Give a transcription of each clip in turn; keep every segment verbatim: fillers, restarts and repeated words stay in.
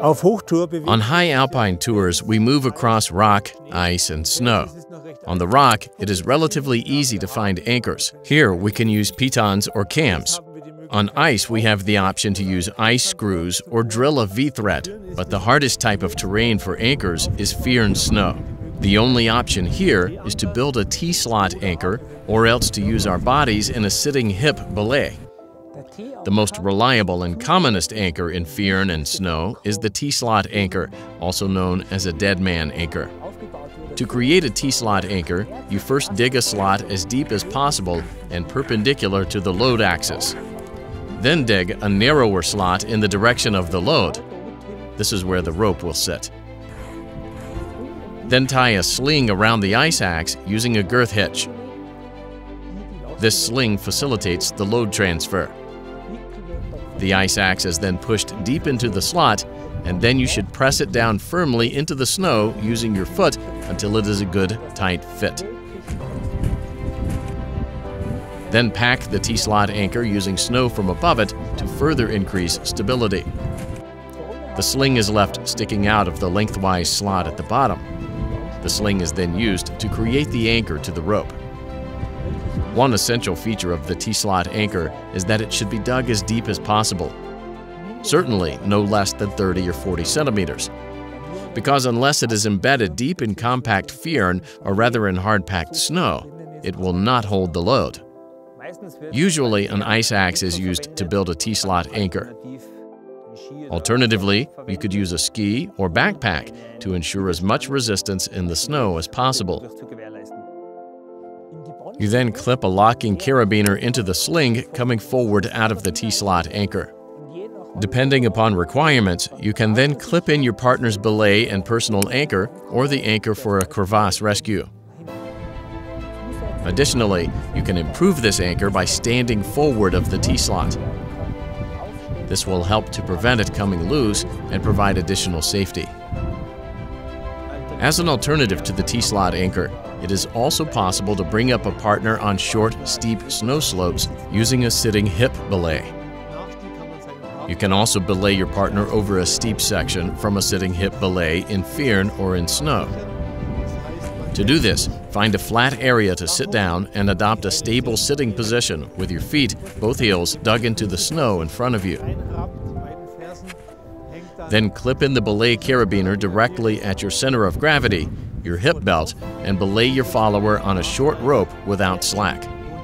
On high alpine tours, we move across rock, ice, and snow. On the rock, it is relatively easy to find anchors. Here, we can use pitons or cams. On ice, we have the option to use ice screws or drill a V-thread, but the hardest type of terrain for anchors is firn snow. The only option here is to build a T-slot anchor or else to use our bodies in a sitting hip belay. The most reliable and commonest anchor in firn and snow is the T-slot anchor, also known as a dead man anchor. To create a T-slot anchor, you first dig a slot as deep as possible and perpendicular to the load axis. Then dig a narrower slot in the direction of the load. This is where the rope will sit. Then tie a sling around the ice axe using a girth hitch. This sling facilitates the load transfer. The ice axe is then pushed deep into the slot, and then you should press it down firmly into the snow using your foot until it is a good, tight fit. Then pack the T-slot anchor using snow from above it to further increase stability. The sling is left sticking out of the lengthwise slot at the bottom. The sling is then used to create the anchor to the rope. One essential feature of the T-slot anchor is that it should be dug as deep as possible. Certainly no less than thirty or forty centimeters. Because unless it is embedded deep in compact firn, or rather in hard-packed snow, it will not hold the load. Usually, an ice axe is used to build a T-slot anchor. Alternatively, you could use a ski or backpack to ensure as much resistance in the snow as possible. You then clip a locking carabiner into the sling coming forward out of the T-slot anchor. Depending upon requirements, you can then clip in your partner's belay and personal anchor or the anchor for a crevasse rescue. Additionally, you can improve this anchor by standing forward of the T-slot. This will help to prevent it coming loose and provide additional safety. As an alternative to the T-slot anchor, it is also possible to bring up a partner on short, steep snow slopes using a sitting hip belay. You can also belay your partner over a steep section from a sitting hip belay in firn or in snow. To do this, find a flat area to sit down and adopt a stable sitting position with your feet, both heels, dug into the snow in front of you. Then clip in the belay carabiner directly at your center of gravity, your hip belt, and belay your follower on a short rope without slack.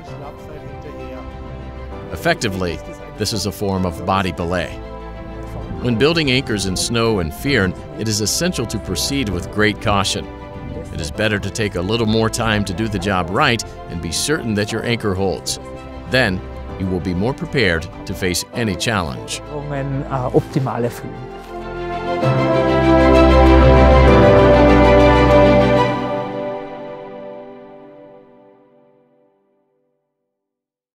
Effectively, this is a form of body belay. When building anchors in snow and firn, it is essential to proceed with great caution. It is better to take a little more time to do the job right and be certain that your anchor holds. Then, you will be more prepared to face any challenge. Optimale Fühlen.